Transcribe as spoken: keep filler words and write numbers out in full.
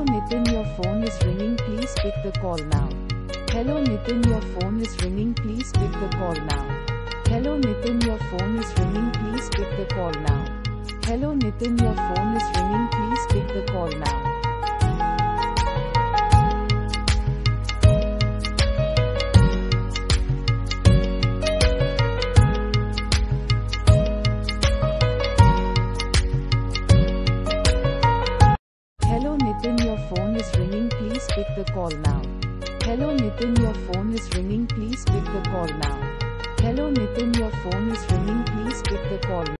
Nitin, your phone is ringing, please pick the call now. Hello Nitin, your phone is ringing, please pick the call now. Hello Nitin, your phone is ringing, please pick the call now. Hello Nitin, your phone is ringing, please pick the call now. Hello Nitin, your phone is ringing, please pick the call now. Hello Nitin, your phone is ringing, please pick the call now. Hello Nitin, your phone is ringing, please pick the call now.